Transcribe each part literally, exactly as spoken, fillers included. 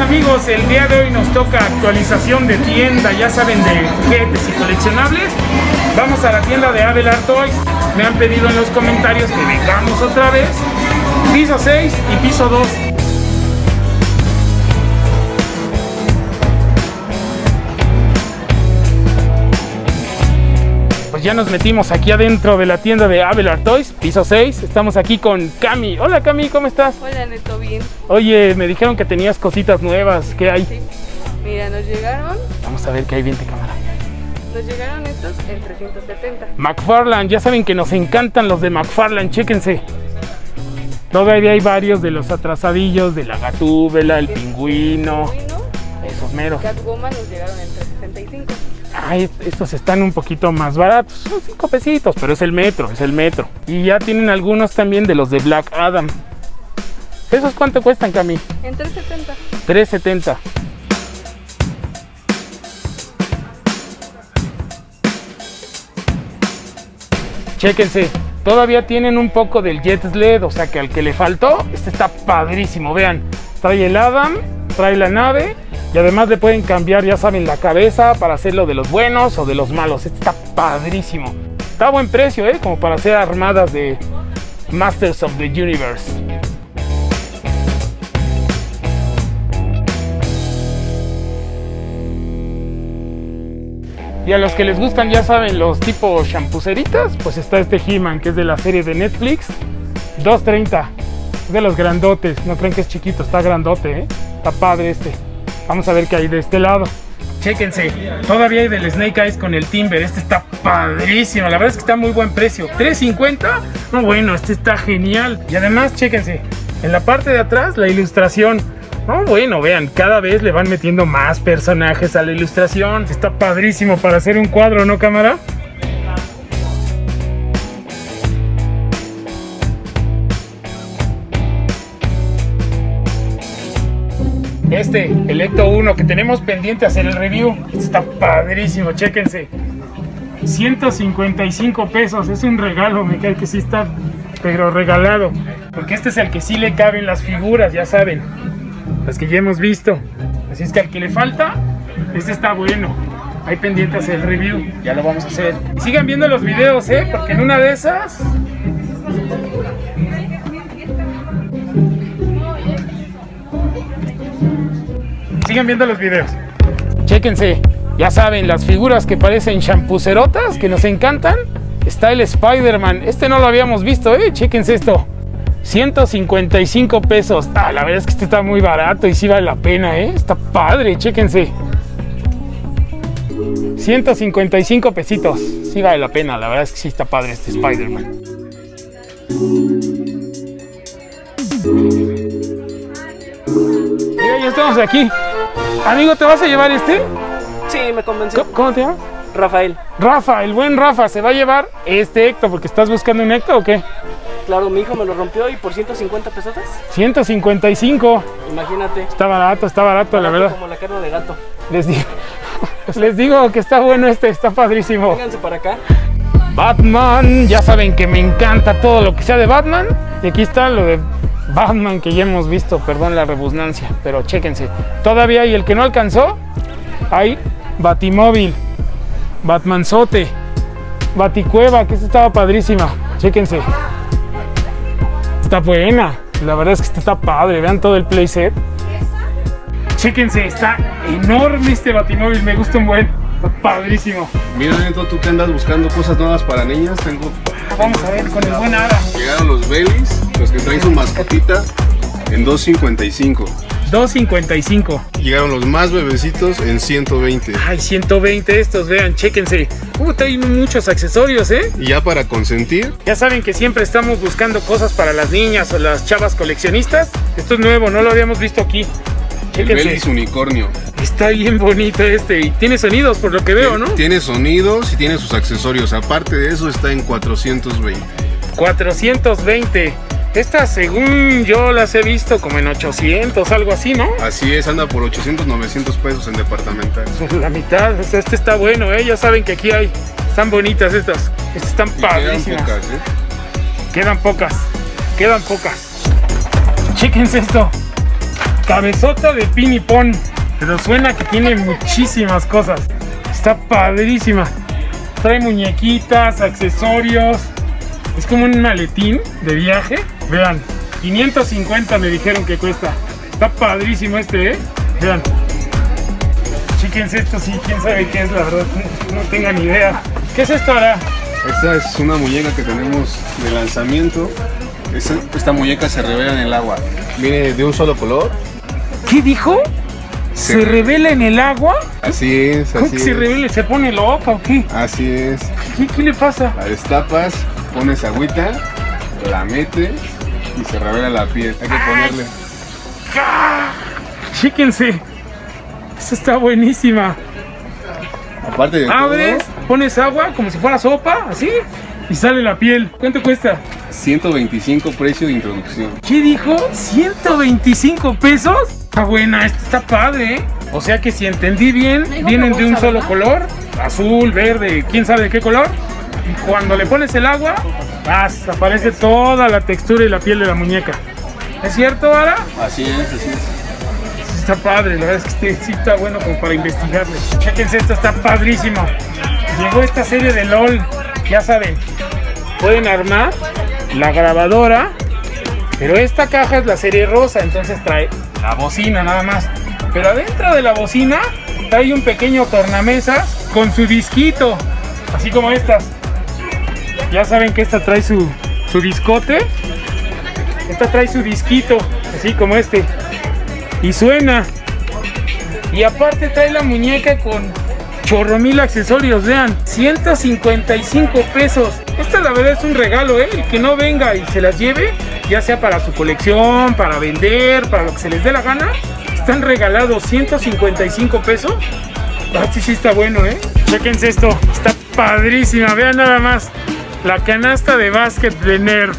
amigos, el día de hoy nos toca actualización de tienda, ya saben, de juguetes y coleccionables. Vamos a la tienda de Abelard Toys. Me han pedido en los comentarios que vengamos otra vez. Piso seis y piso dos. Pues ya nos metimos aquí adentro de la tienda de Abelard Toys, piso seis. Estamos aquí con Cami. Hola Cami, ¿cómo estás? Hola Neto, bien. Oye, me dijeron que tenías cositas nuevas. ¿Qué hay? Sí. Mira, nos llegaron. Vamos a ver qué hay, bien de cámara. Nos llegaron estos en trescientos setenta. McFarlane, ya saben que nos encantan los de McFarlane, chéquense. Todavía hay varios de los atrasadillos, de la Gatúbela, el pingüino, pingüino, esos meros. Catwoman nos llegaron en trescientos sesenta y cinco. Ay, estos están un poquito más baratos, son cinco pesitos, pero es el metro, es el metro. Y ya tienen algunos también de los de Black Adam. ¿Esos cuánto cuestan, Cami? En trescientos setenta. tres setenta. Chéquense, todavía tienen un poco del Jet Sled, o sea que al que le faltó, este está padrísimo, vean. Trae el Adam, trae la nave y además le pueden cambiar, ya saben, la cabeza para hacerlo de los buenos o de los malos. Este está padrísimo. Está a buen precio, ¿eh? Como para hacer armadas de Masters of the Universe. Y a los que les gustan, ya saben, los tipo champuceritas, pues está este He-Man, que es de la serie de Netflix. dos treinta. Es de los grandotes. No creen que es chiquito, está grandote, ¿eh? Está padre este. Vamos a ver qué hay de este lado. Chéquense, todavía hay del Snake Eyes con el Timber. Este está padrísimo, la verdad es que está a muy buen precio. tres cincuenta. No, bueno, este está genial. Y además, chéquense, en la parte de atrás, la ilustración. No, bueno, vean, cada vez le van metiendo más personajes a la ilustración. Está padrísimo para hacer un cuadro, ¿no, cámara? Este, el Ecto uno, que tenemos pendiente hacer el review. Este está padrísimo, chéquense. ciento cincuenta y cinco pesos, es un regalo, me cae que sí está, pero regalado. Porque este es el que sí le caben las figuras, ya saben. Las que ya hemos visto. Así es que al que le falta, este está bueno. Hay pendiente hacer el review, ya lo vamos a hacer. Y sigan viendo los videos, ¿eh? Porque en una de esas... Sigan viendo los videos. Chéquense, ya saben, las figuras que parecen champucerotas, que nos encantan. Está el Spider-Man. Este no lo habíamos visto, ¿eh? Chéquense esto. ciento cincuenta y cinco pesos. Ah, la verdad es que este está muy barato y sí vale la pena, ¿eh? Está padre, chéquense. ciento cincuenta y cinco pesitos. Sí vale la pena, la verdad es que sí está padre este Spider-Man. Mira, ya estamos aquí. Amigo, ¿te vas a llevar este? Sí, me convenció. ¿Cómo, cómo te llamas? Rafael. Rafa, el buen Rafa se va a llevar este Ecto, porque estás buscando un Ecto, ¿o qué? Claro, mi hijo me lo rompió y por ciento cincuenta pesotas. ciento cincuenta y cinco. Imagínate. Está barato, está barato, barato, la verdad. Como la carne de gato. Les digo, les digo que está bueno este, está padrísimo. Vénganse para acá. Batman, ya saben que me encanta todo lo que sea de Batman. Y aquí está lo de Batman que ya hemos visto, perdón la redundancia, pero chéquense. Todavía hay el que no alcanzó, hay Batimóvil, Batmanzote, Baticueva, que esta estaba padrísima, chéquense. Está buena, la verdad es que esta está padre, vean todo el playset. Chéquense, está enorme este Batimóvil, me gusta un buen, está padrísimo. Mira, Neto, tú que andas buscando cosas nuevas para niñas, tengo... Vamos a ver con el buen Adam. Llegaron los Baileys, los que traen su mascotita, en dos cincuenta y cinco. dos cincuenta y cinco. Llegaron los más bebecitos en ciento veinte. Ay, ciento veinte estos, vean, chéquense. Uh, traen muchos accesorios, ¿eh? Y ya para consentir. Ya saben que siempre estamos buscando cosas para las niñas o las chavas coleccionistas. Esto es nuevo, no lo habíamos visto aquí. El Baileys unicornio. Está bien bonito este y tiene sonidos por lo que veo, ¿no? Tiene sonidos y tiene sus accesorios. Aparte de eso está en cuatrocientos veinte. cuatrocientos veinte. Estas, según yo las he visto, como en ochocientos, algo así, ¿no? Así es, anda por ochocientos, novecientos pesos en departamental. La mitad, o sea, este está bueno, ¿eh? Ya saben que aquí hay, están bonitas estas. Estas están padrísimas. Quedan pocas, ¿eh? Quedan pocas, quedan pocas. Chéquense esto. cabezota de pin y pon. Pero suena que tiene muchísimas cosas. Está padrísima. Trae muñequitas, accesorios. Es como un maletín de viaje. Vean, quinientos cincuenta me dijeron que cuesta. Está padrísimo este, ¿eh? Vean. Chíquense esto, sí, quién sabe qué es, la verdad. No, no tengo ni idea. ¿Qué es esto ahora? Esta es una muñeca que tenemos de lanzamiento. Esta, esta muñeca se revela en el agua. Viene de un solo color. ¿Qué dijo? ¿Se, ¿Se revela en el agua? Así es, ¿Cómo así que se es. revela? ¿Se pone loca o qué? Así es. ¿Qué, qué le pasa? La destapas, pones agüita, la metes y se revela la piel. Hay que ponerle. ¡Ah! Chíquense. Esta está buenísima. Aparte de Abres, todo, pones agua como si fuera sopa, así, y sale la piel. ¿Cuánto cuesta? ciento veinticinco precio de introducción. ¿Qué dijo? ¿ciento veinticinco pesos? Está buena, esta está padre, ¿eh? O sea que si entendí bien, vienen de un solo color, azul, verde, quién sabe de qué color. Y cuando le pones el agua, ¡vas! Aparece toda la textura y la piel de la muñeca. ¿Es cierto, Ara? Así es, así es. Está padre, la verdad es que este, sí está bueno como para investigarle. Chéquense, esto está padrísimo. Llegó esta serie de LOL, ya saben, pueden armar la grabadora, pero esta caja es la serie rosa, entonces trae la bocina nada más. Pero adentro de la bocina trae un pequeño tornamesas con su disquito, así como estas. Ya saben que esta trae su, su discote, esta trae su disquito, así como este. Y suena. Y aparte trae la muñeca con chorro mil accesorios, vean, ciento cincuenta y cinco pesos. Esta la verdad es un regalo, ¿eh? El que no venga y se las lleve, ya sea para su colección, para vender, para lo que se les dé la gana, están regalados ciento cincuenta y cinco pesos. Ah, sí, sí está bueno, ¿eh? Chéquense esto, está padrísima, vean nada más. La canasta de básquet de Nerf.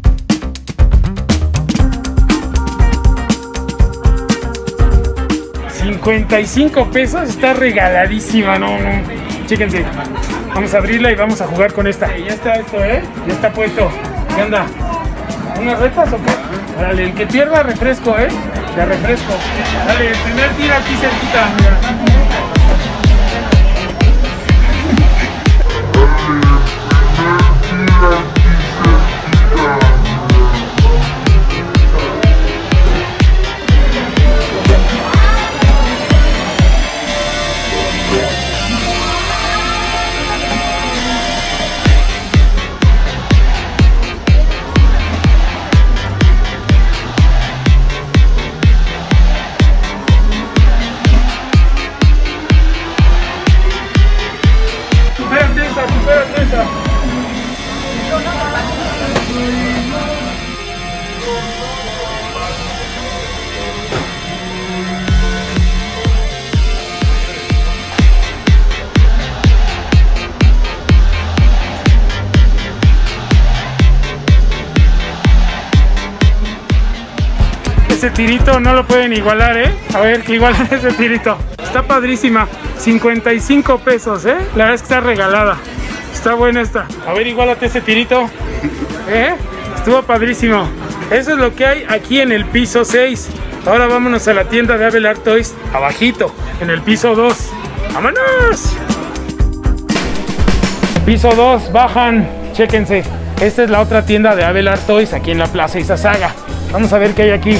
cincuenta y cinco pesos, está regaladísima, no, no. Chéquense. Vamos a abrirla y vamos a jugar con esta. Ya está esto, ¿eh? Ya está puesto. ¿Qué onda? ¿Unas retas o qué? Dale, el que pierda refresco, ¿eh? De refresco. Dale, el primer tiro aquí cerquita, mira. Ese tirito no lo pueden igualar, ¿eh? A ver, que igualan ese tirito. Está padrísima. cincuenta y cinco pesos, ¿eh? La verdad es que está regalada. Está buena esta. A ver, igualate ese tirito. ¿Eh? Estuvo padrísimo. Eso es lo que hay aquí en el piso seis. Ahora vámonos a la tienda de Abel Art Toys, abajito, en el piso dos. ¡Vámonos! Piso dos, bajan. Chéquense. Esta es la otra tienda de Abel Art Toys, aquí en la Plaza Izazaga. Vamos a ver qué hay aquí.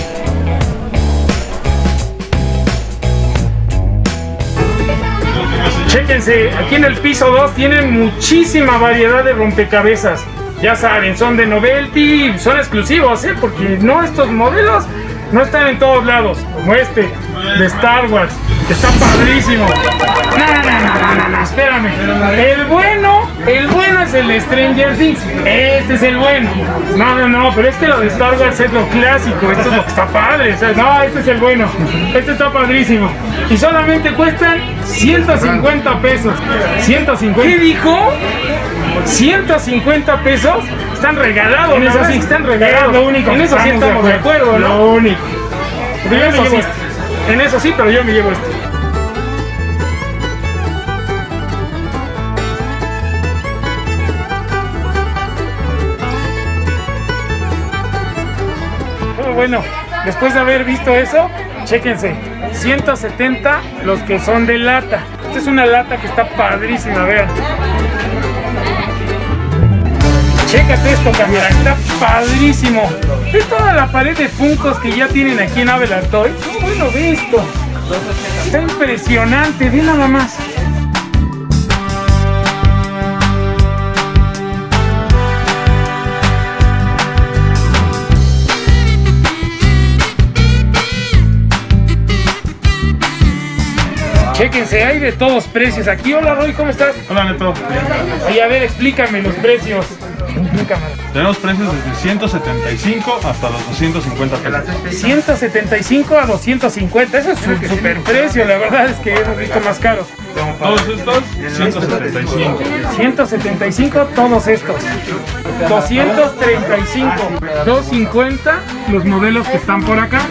Chéquense, aquí en el piso dos tienen muchísima variedad de rompecabezas. Ya saben, son de novelty, son exclusivos, ¿eh? Porque no, estos modelos no están en todos lados, como este de Star Wars, que está padrísimo. No, no, no, no, no, espérame. El bueno, el bueno es el de Stranger Things. Este es el bueno. No, no, no, pero es que lo de Star Wars es lo clásico. Esto es lo que está padre. O sea, no, este es el bueno. Este está padrísimo. Y solamente cuestan ciento cincuenta pesos. ciento cincuenta. ¿Qué dijo? ciento cincuenta pesos. Están regalados. En eso sí, están regalados. Es lo único. En eso sí estamos de acuerdo, ¿no? Lo único. Pero yo me llevo este. En eso sí, pero yo me llevo este. Bueno, después de haber visto eso, Chéquense, ciento setenta los que son de lata. Esta es una lata que está padrísima, vean. Chécate esto, cámara, está padrísimo. Ve toda la pared de Funkos que ya tienen aquí en Abelard Toys. Oh, bueno, ve esto. Está impresionante, ve nada más. Chéquense, hay de todos precios aquí. Hola Roy, ¿cómo estás? Hola Neto. Oye, a ver, explícame los precios. Tenemos precios desde ciento setenta y cinco hasta los doscientos cincuenta pesos. ciento setenta y cinco a doscientos cincuenta, eso es un super precio, la verdad es que hemos visto más caros. Todos estos, ciento setenta y cinco. ciento setenta y cinco todos estos. doscientos treinta y cinco. doscientos cincuenta los modelos que están por acá.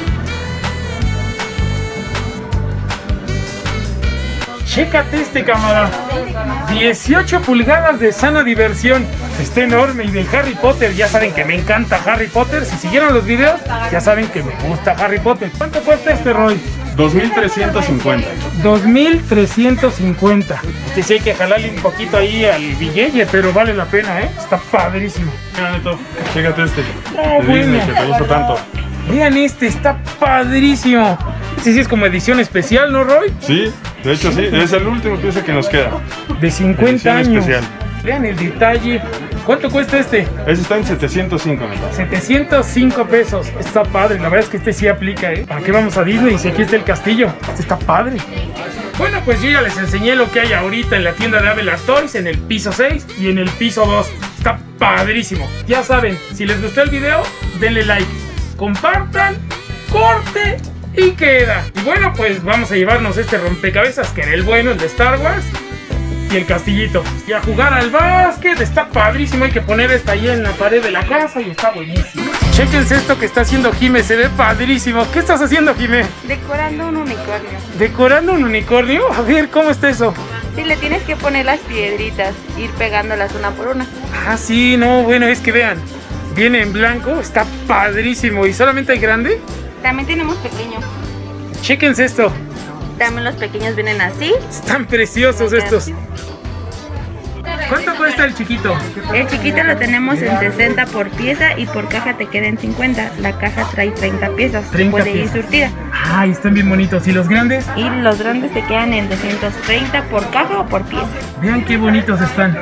Chécate este, cámara. dieciocho pulgadas de sana diversión. Está enorme. Y del Harry Potter, ya saben que me encanta Harry Potter. Si siguieron los videos, ya saben que me gusta Harry Potter. ¿Cuánto cuesta este, Roy? dos mil trescientos cincuenta. dos mil trescientos cincuenta. Este sí hay que jalarle un poquito ahí al billete, pero vale la pena, ¿eh? Está padrísimo. Mira, Neto, chécate este. Oh, de bueno. Disney, que te gusta tanto. Vean este, está padrísimo. Este sí es como edición especial, ¿no, Roy? Sí, de hecho sí, es el último pieza que nos queda. De cincuenta Edición años. especial. Vean el detalle. ¿Cuánto cuesta este? Ese está en setecientos cinco, Neto. setecientos cinco pesos. Está padre. La verdad es que este sí aplica, ¿eh? ¿Para qué vamos a Disney si aquí está el castillo? Este está padre. Bueno, pues yo ya les enseñé lo que hay ahorita en la tienda de Abelard Toys, en el piso seis y en el piso dos. Está padrísimo. Ya saben, si les gustó el video, denle like, compartan, corte y queda. Y bueno, pues vamos a llevarnos este rompecabezas, que era el bueno, el de Star Wars, y el castillito. Y a jugar al básquet, está padrísimo. Hay que poner esta ahí en la pared de la casa y está buenísimo. Chéquense esto que está haciendo Jime, se ve padrísimo. ¿Qué estás haciendo, Jime? Decorando un unicornio. ¿Decorando un unicornio? A ver, ¿cómo está eso? Sí, le tienes que poner las piedritas, ir pegándolas una por una. Ah, sí, no, bueno, es que vean, viene en blanco, está padrísimo. ¿Y solamente hay grande? También tenemos pequeño. Chéquense esto. También los pequeños vienen así. Están preciosos estos. ¿Cuánto cuesta el chiquito? El chiquito lo tenemos en sesenta por pieza y por caja te queda en cincuenta. La caja trae treinta piezas. treinta puede piezas. ir surtida. Ay, están bien bonitos. ¿Y los grandes? Y los grandes te quedan en doscientos treinta por caja o por pieza. Vean qué bonitos están.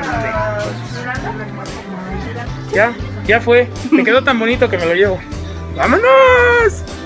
Ya, ya fue. Te quedó tan bonito que me lo llevo. ¡Vámonos!